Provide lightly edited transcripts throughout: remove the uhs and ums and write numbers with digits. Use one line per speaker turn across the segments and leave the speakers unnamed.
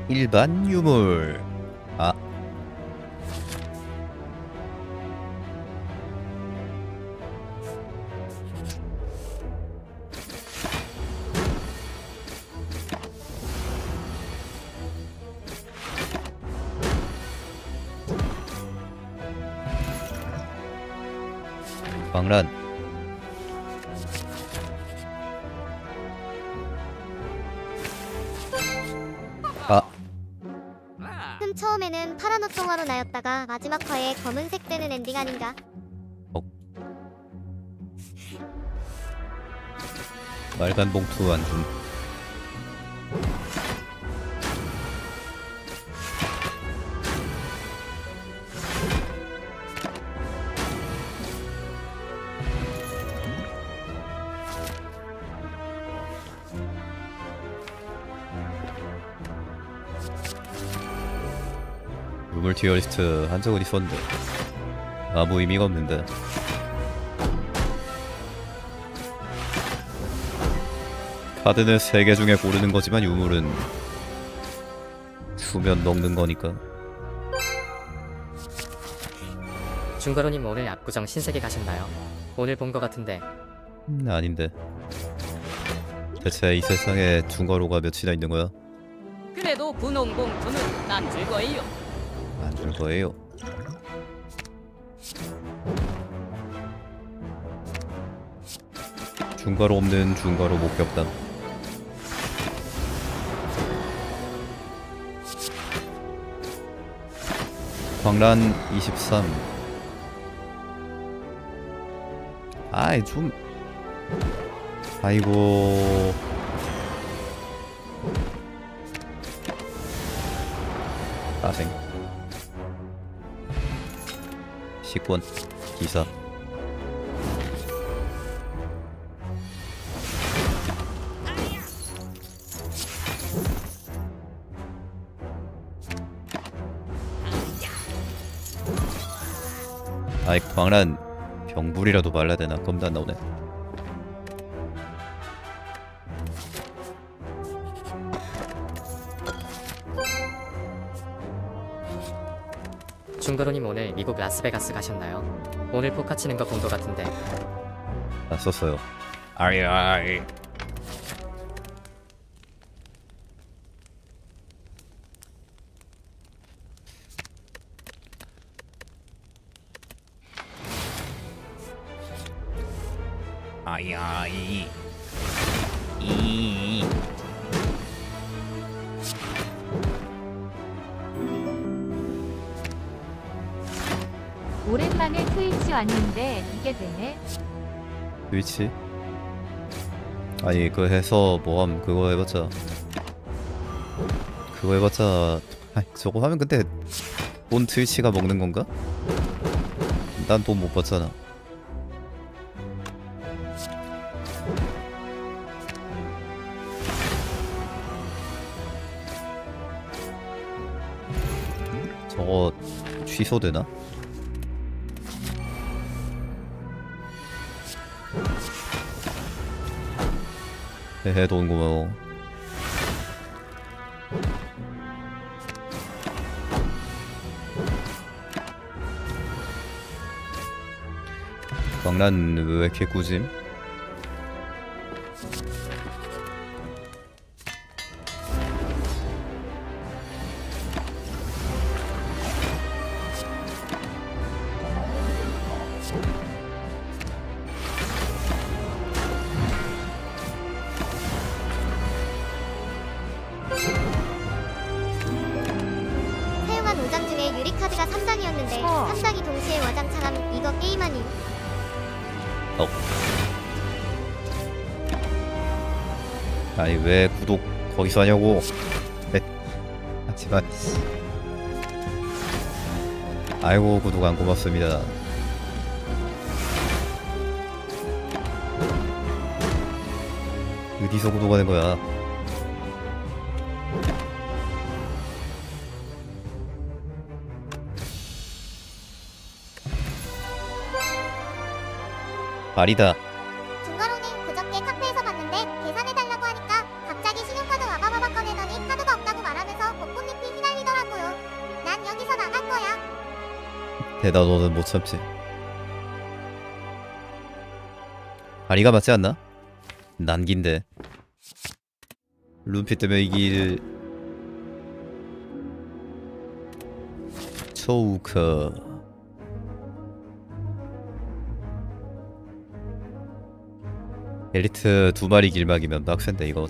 일반 유물. 아, 광란. 아,
흠 처음에는 파란 옷 동화로 나였다가 마지막 화에 검은색 되는 엔딩 아닌가?
빨간 봉투 안 줌. 유물 티어리스트 한 적은 있었는데 아무 의미가 없는데. 카드는 3개 중에 고르는 거지만 유물은 수면 먹는 거니까.
중거로님 오늘 압구정 신세계 가셨나요? 오늘 본 거 같은데.
아닌데. 대체 이 세상에 중거로가 몇이나 있는 거야?
그래도 분홍 봉투는 안 줄 거예요.
안 줄 거예요. 중과로 없는 중과로 목격담. 광란 23. 아이 좀. 아이고. 따생. 식권 기사. 아이 광란 병불이라도 말라야 되나? 검도 안 나오네.
중거로님 오늘 미국 라스베가스 가셨나요? 오늘 포카 치는 거 본 거 같은데.
안 썼어요. 아이. 아이. 이.
오랜만에 트위치 왔는데 이게 되네.
트위치? 아니 그거 해서 뭐함. 그거 해봤자 아이 저거 하면 근데 돈 트위치가 먹는 건가? 난 돈 못 받잖아. 저거 취소되나? 헤헤 돈 고마워. 광란 왜 이렇게 꾸짐?
사용한 5장 중에 유리카드가 3장이었는데 3장이 동시에 와장창함. 이거 게임 아님?
아니 왜 구독 거기서 하냐고. 하지만 아이고 구독 안 고맙습니다. 어디서 구독하는 거야? 말이다.
중거로님 그저께 카페에서 봤는데 계산해달라고 하니까 갑자기 신용카드 와바바바 꺼내더니 카드가 없다고 말하면서 복분
대단어는 못 참지. 아리가 맞지 않나? 난긴데. 룸피 때문에 이길 초우커. 엘리트 2마리 길막이면 빡센데 이거.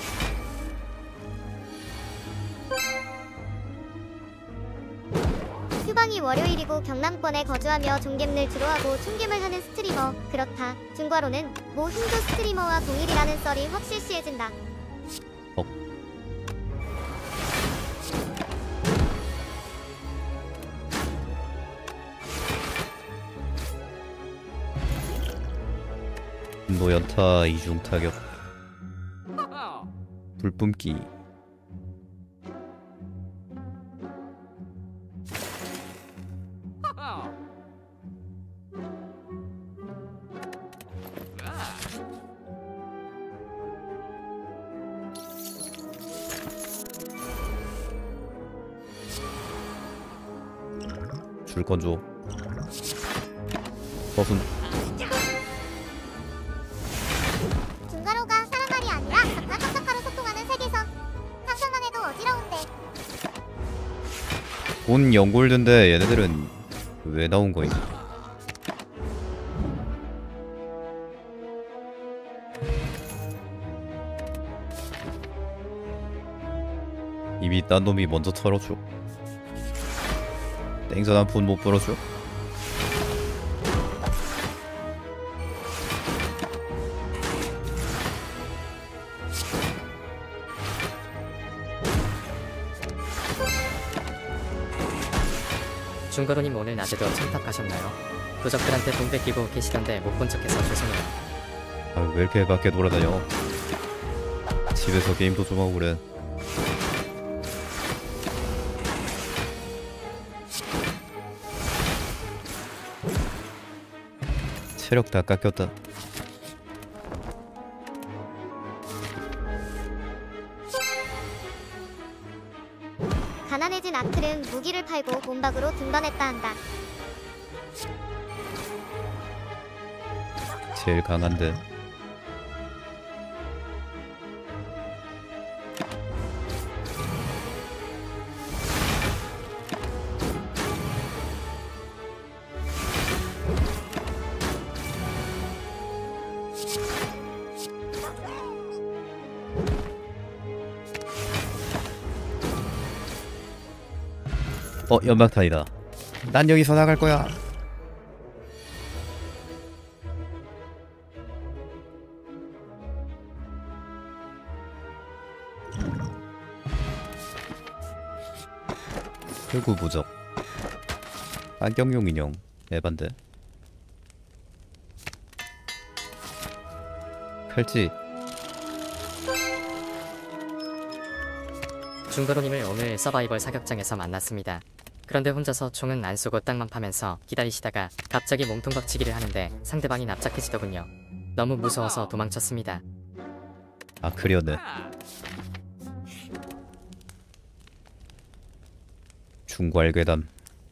휴방이 월요일이고 경남권에 거주하며 종겜을 주로 하고 총겜을 하는 스트리머. 그렇다. 중과로는 모 힌두 스트리머와 동일이라는 썰이 확실시해진다.
노연타 이중 타격. 불뿜기. 줄 건 줘. 버순.
중과로가 사람 말이 아니라 각각 깜짝하로 소통하는 세계선. 상상만 해도 어지러운데.
본 영골드인데 얘네들은 왜 나온 거임? 이미 딴 놈이 먼저 털어줘. 땡전한 푼 못 벌어줘?
중거로님 오늘 낮에도 청탁 가셨나요? 도적들한테 돈 뺏기고 계시던데 못 본 척해서 죄송해요.
아, 왜 이렇게 밖에 돌아다녀? 집에서 게임도 좀 하고 그래. 체력 다 깎였다.
가난해진 아클은 무기를 팔고 몸박으로 등반했다 한다.
제일 강한데. 연막탄이다. 난 여기서 나갈 거야. 혈구 부적. 안경용 인형. 에반데. 칼찌.
중거로님을 오늘 서바이벌 사격장에서 만났습니다. 그런데 혼자서 총은 안 쏘고 땅만 파면서 기다리시다가 갑자기 몸통 박치기를 하는데 상대방이 납작해지더군요. 너무 무서워서 도망쳤습니다.
아, 그려네. 중괄괴담.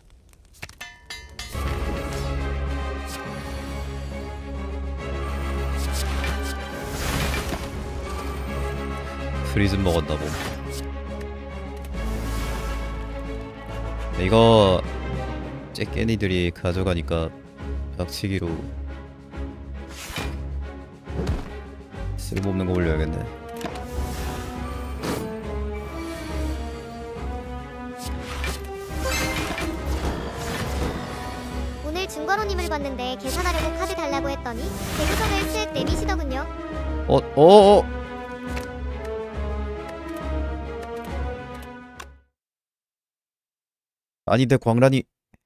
프리즘 먹었나 봄. 이거 째깨니들이 가져가니까 박치기로 쓸모없는 거 올려야겠네.
오늘 중과로님을 봤는데 계산하려고 카드 달라고 했더니 대구선을 쓱 내미시더군요.
아닌데 광란이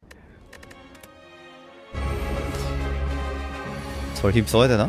절 힘 써야 되나?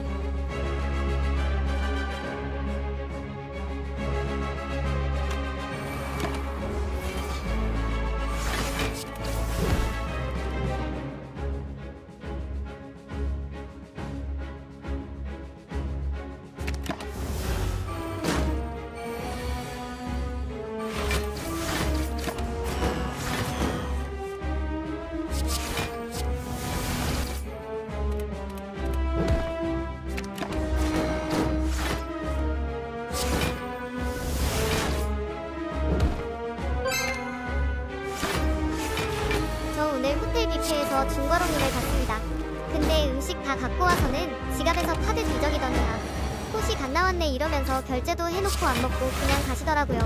싶어 중과로님을 갔습니다. 근데 음식 다 갖고 와서는 지갑에서 카드 뒤적이더니요. 혹시 갓 나왔네 이러면서 결제도 해놓고 안 먹고 그냥 가시더라고요.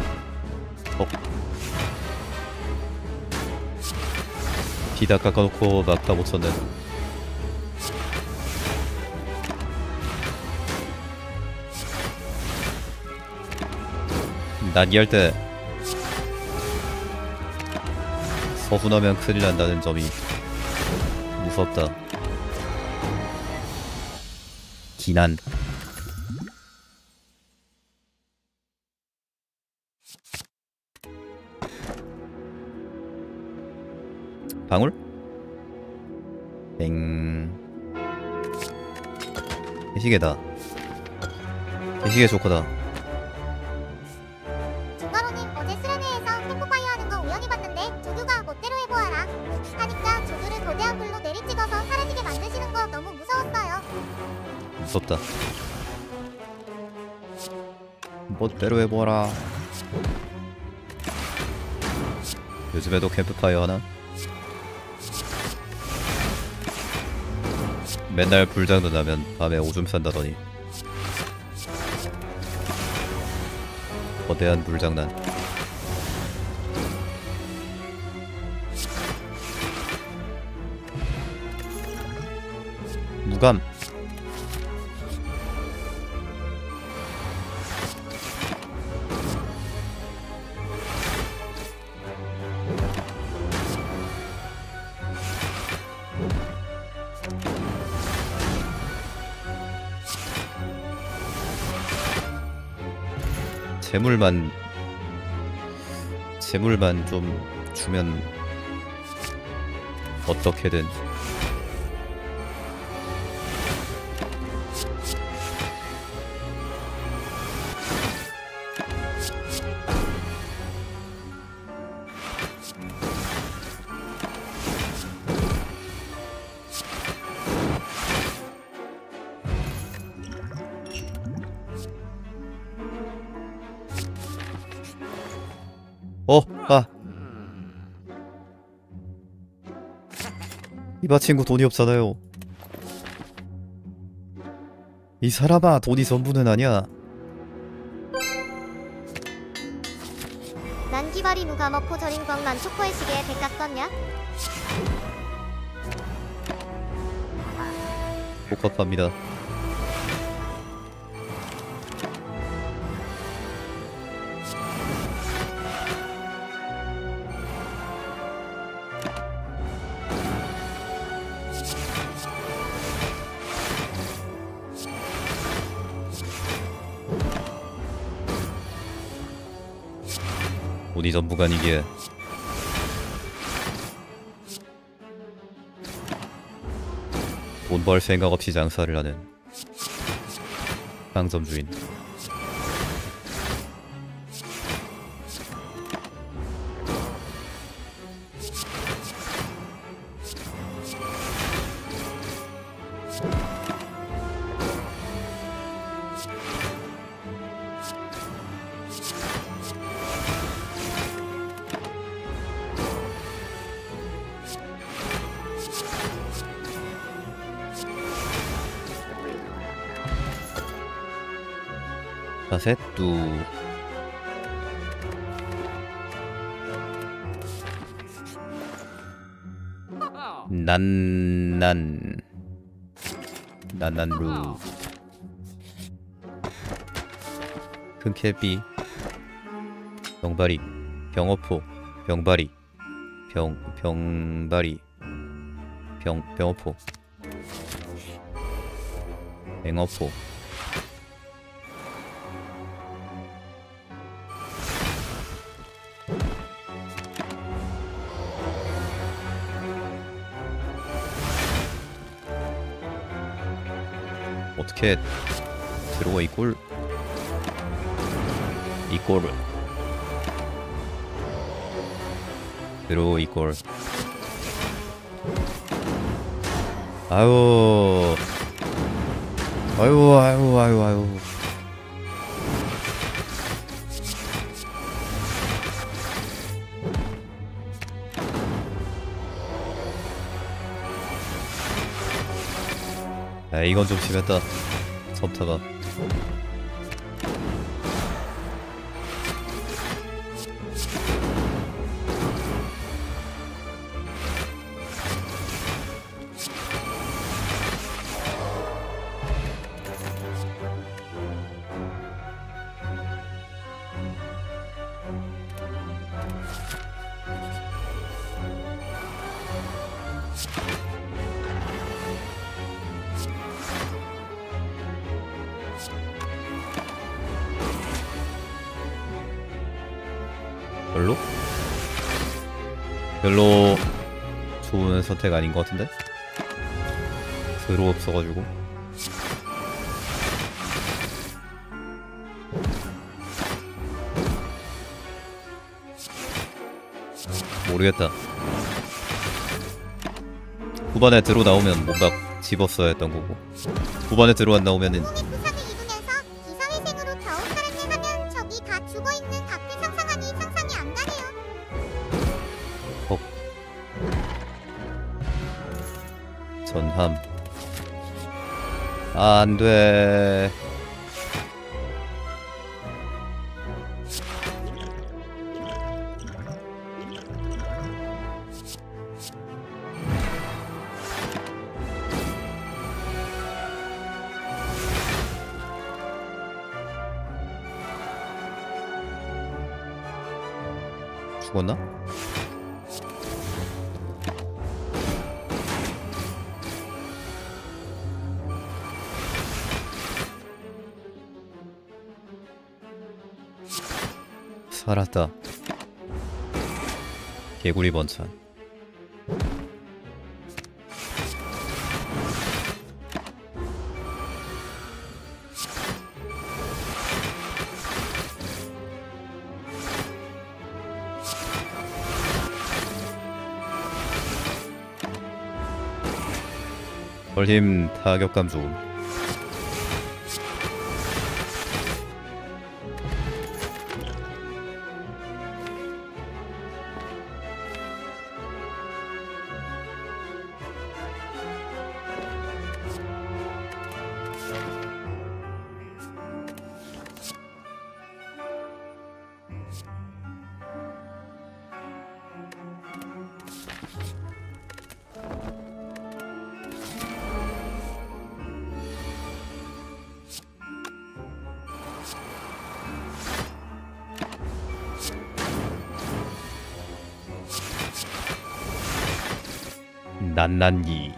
비다 깎아놓고 막다 못 쳤네. 난이할 때 서운하면 큰일 난다는 점이 무섭다. 기난. 방울? 땡. 해시계다. 해시계 조커다.
중과로님 어제 수련회에서 캠프파이어 하는 거 우연히 봤는데 조교가 멋대로 해보아라 하니까 조교를 거대한 불로 내리찍어서 사라지게 만드시는 거 너무 무서웠어요.
무섭다. 멋대로 해보라. 요즘에도 캠프파이어 하나? 맨날 불장난 나면 밤에 오줌 싼다더니. 거대한 불장난. 무감. 재물만 좀 주면 어떻게든. 이봐 친구 돈이 없잖아요. 이 사람아 돈이 전부는 아니야.
난 기발이 누가 먹고 저린 광난 초코의 시계에 백각 썼냐?
복합합니다. 돈이 전부가 아니기에 돈 벌 생각 없이 장사를 하는 상점 주인. 자셋두 난난루 큰캐비 병바리 병어포 병바리 병바리 병어포 앵어포 어떻게 들어와 이꼴 들어와 이꼴. 아유 야, 이건 좀 심했다. 섭타가. 별로? 별로 좋은 선택 아닌 것 같은데? 드로 없어가지고. 모르겠다. 후반에 드로 나오면 뭔가 집었어야 했던 거고, 후반에 드로 안 나오면은
공의 부상을 입으면서 기사회생으로 겨우 살았네 하면 적이 다 죽어있는 각을 상상하니 상상이 안 가네요.
전함. 아, 안 돼. 죽었나? 살았다. 개구리 번찬. 벌힘 타격감 좋음. 난난이.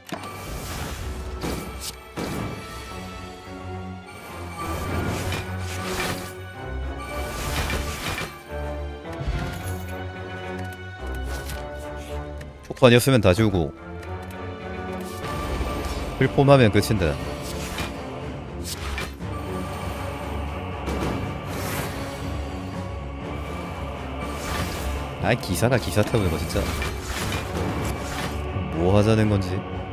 폭탄이었으면 다 지우고 풀폼하면 끝인데. 아이, 기사가 기사 태우는 거 진짜 뭐 하자는 건지.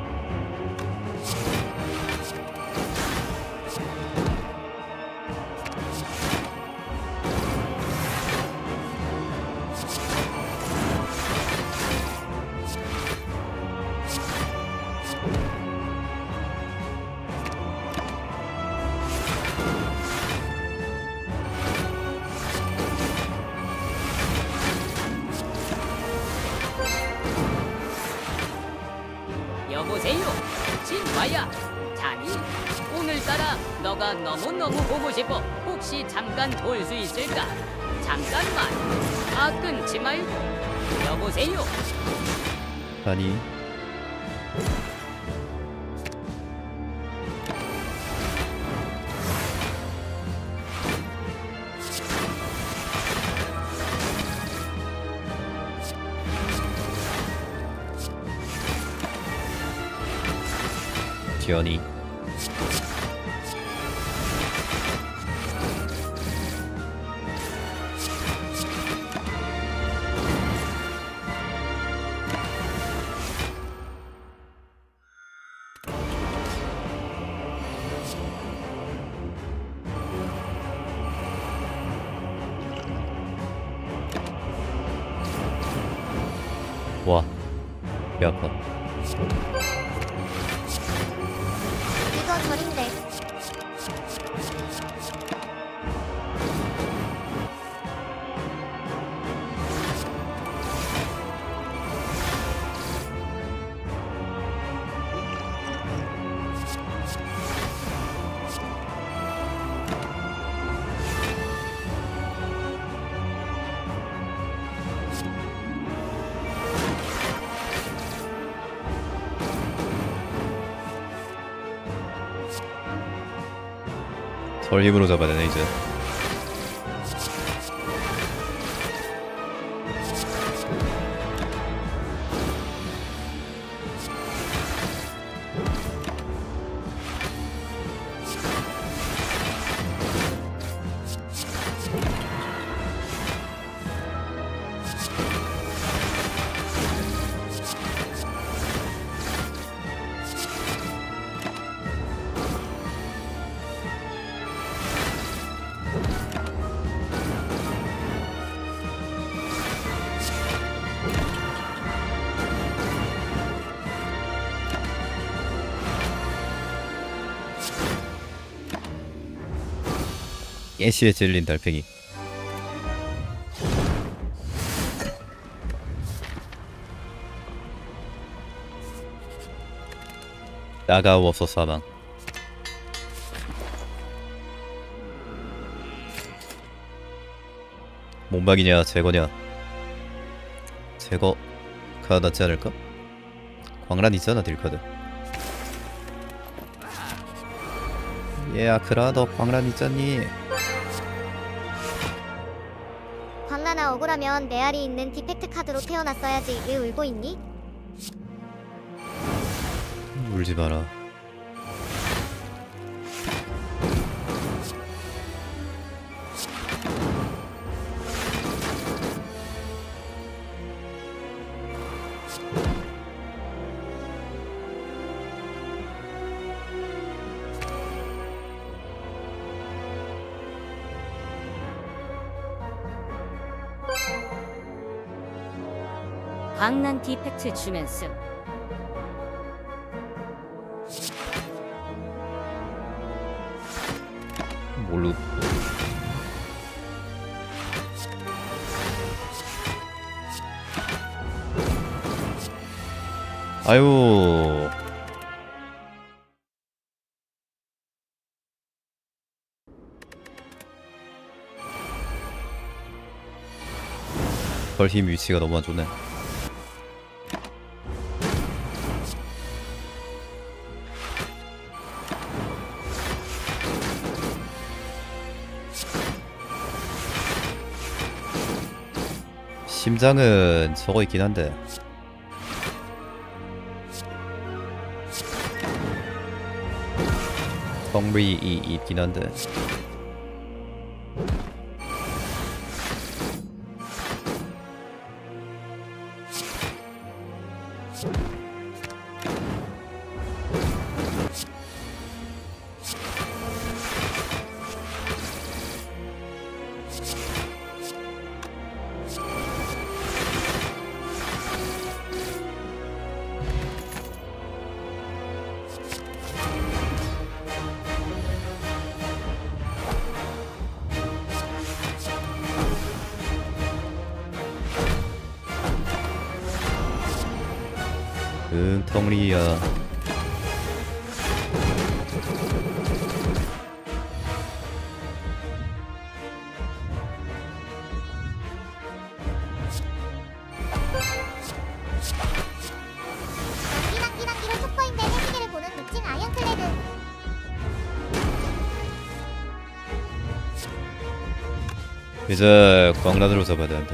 여보세요, 진화야. 자니? 오늘따라 너가 너무너무 보고 싶어. 혹시 잠깐 볼 수 있을까? 잠깐만. 아, 끊지 말고. 여보세요.
아니, 지연이. 와, 배 아파.
절인데.
절 힘으로 잡아야 되네 이제. 깨시에 찔린 달팽이. 따가워서 사망. 몸박이냐 제거냐. 제거가 낫지 않을까? 광란 있잖아 딜카드. 얘야 그라더 광란 있잖니.
광란아 억울하면 메아리 있는 디펙트 카드로 태어났어야지. 왜 울고 있니?
울지 마라.
광란 디펙트 주면서
뭘로? 아유. 별 힘 위치가 너무 안 좋네. 심장은 저거 있긴 한데 덩리 있긴 한데 응 덩리야.
낭기낭기로 속보인데 해시계를 보는 미친 아이언클레드.
이제 광란으로 잡아야 된다.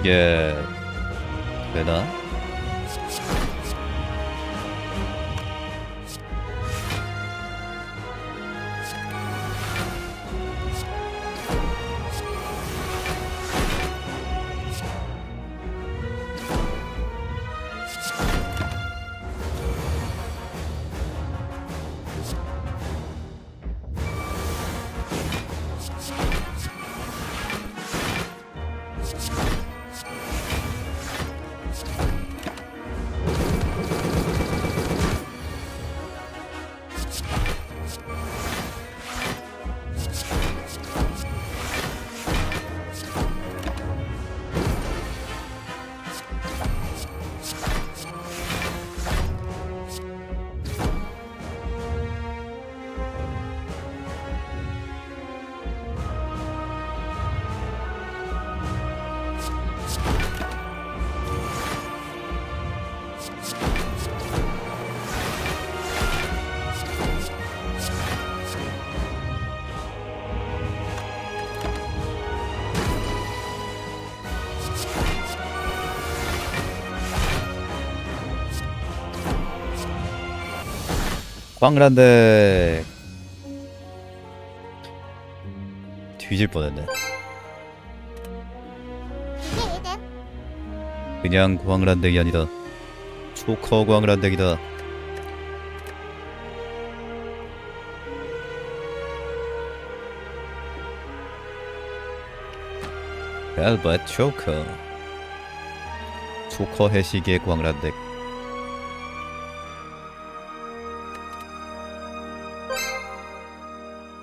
이게 되나? 광란덱 뒤질 뻔했네.
이게 에덴.
그냥 광란덱이 아니다. 초커 광란덱이다. 벨벳 초커. 초커 해시계 광란덱.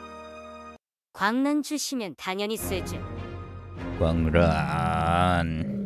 광란 주시면 당연히 쓰죠.
광란